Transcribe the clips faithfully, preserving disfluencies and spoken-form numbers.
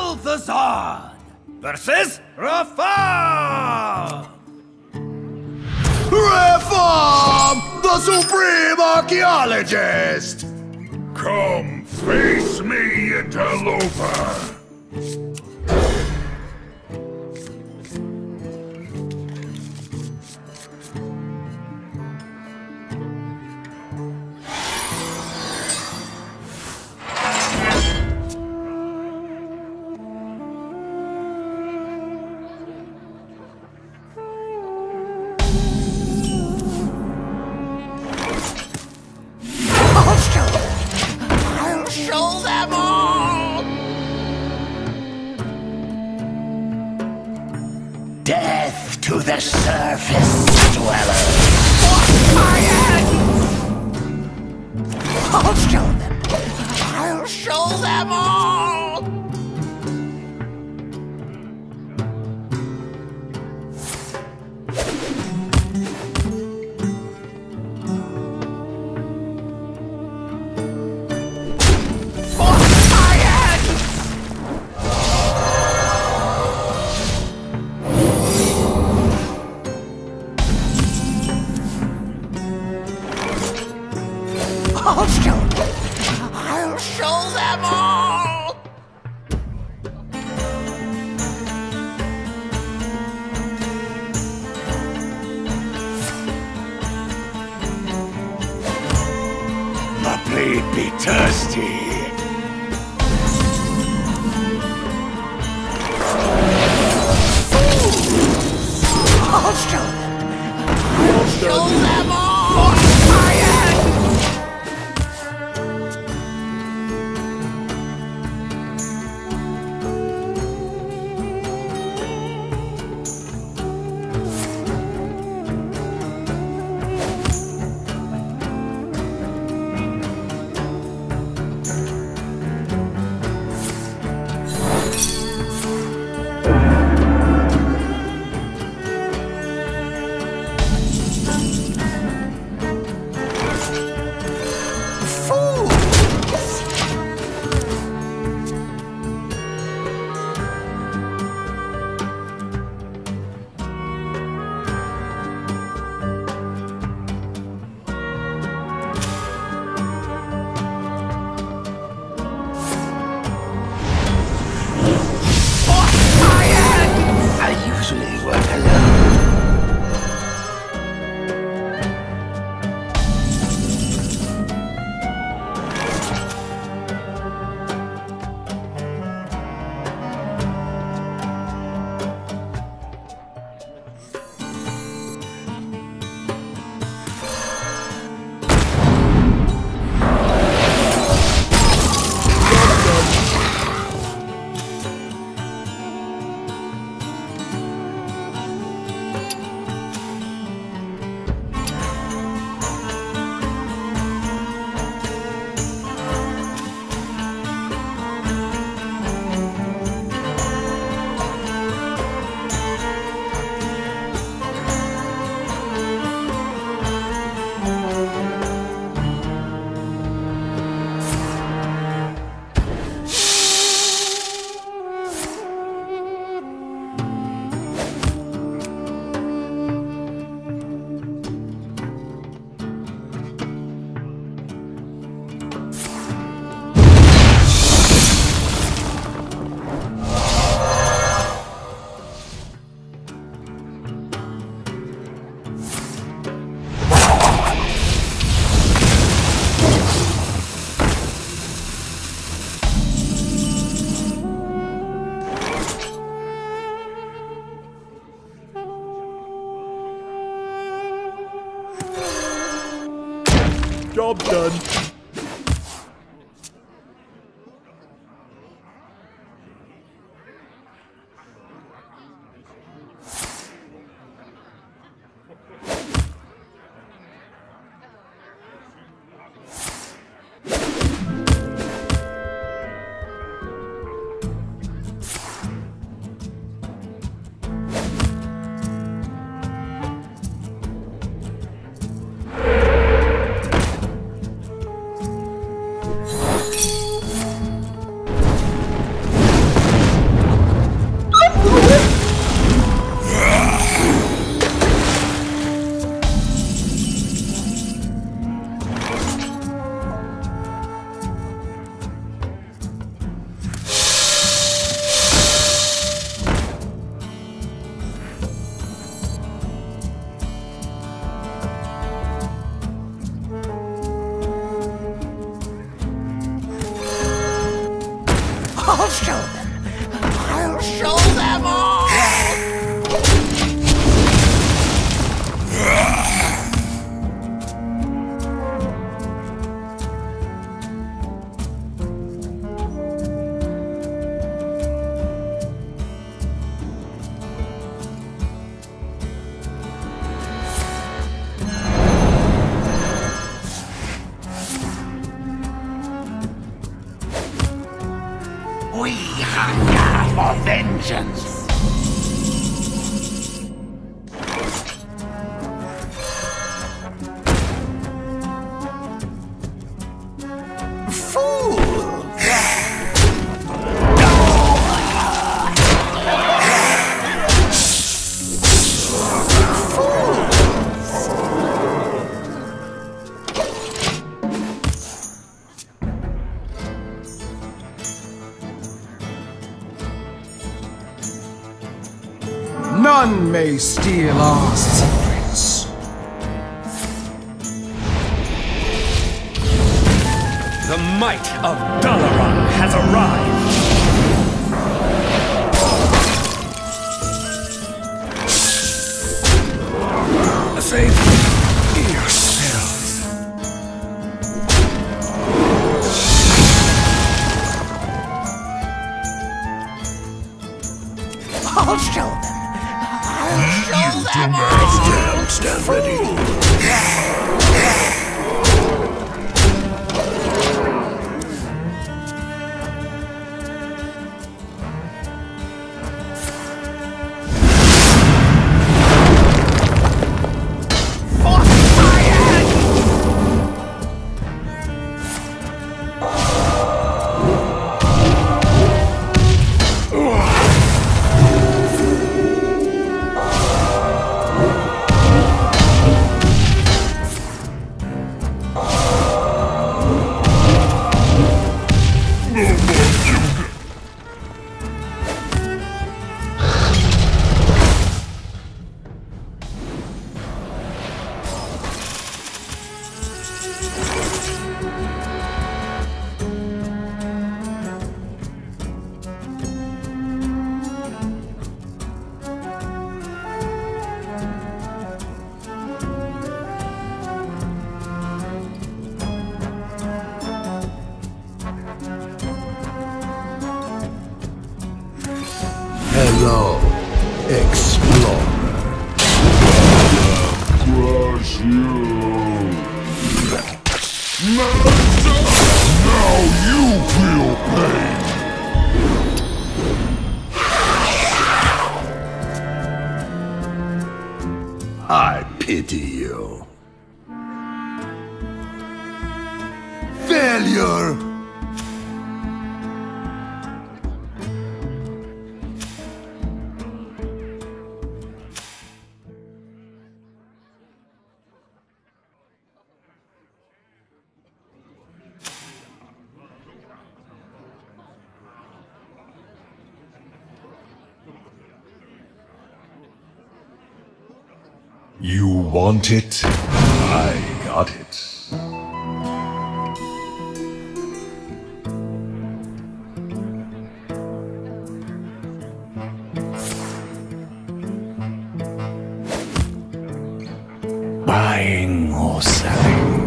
Kel'Thuzad versus Rafaam! Rafaam, the supreme archaeologist! Come face me, interloper! Show them all! Death to the surface dwellers! I'll show them! I'll show them all! I'll show them! I'll show them all! My blade be thirsty. I'll show them! I'll show them all! Job done. I'll show them. I'll show them all. We hunger for vengeance. None may steal our secrets. The might of Dalaran has arrived! Save yourselves! I'll show them. I'll show them all. Stand, stand ready. Hello, explorer. Crush you. Now you feel pain. I pity you. Failure! You want it? I got it. Buying or selling?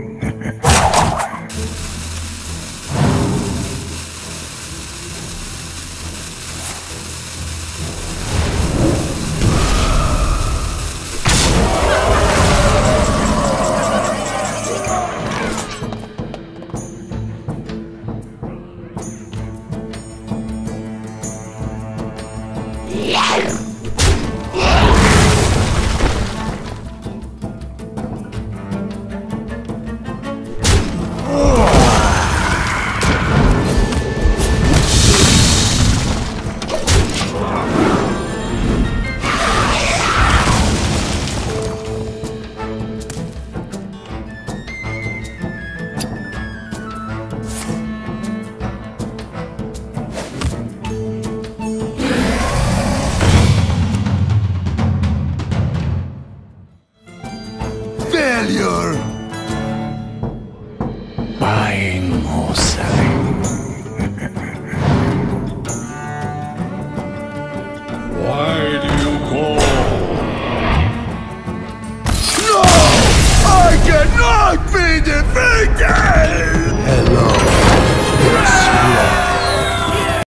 Failure! Buying or selling? cannot be defeated! Hello.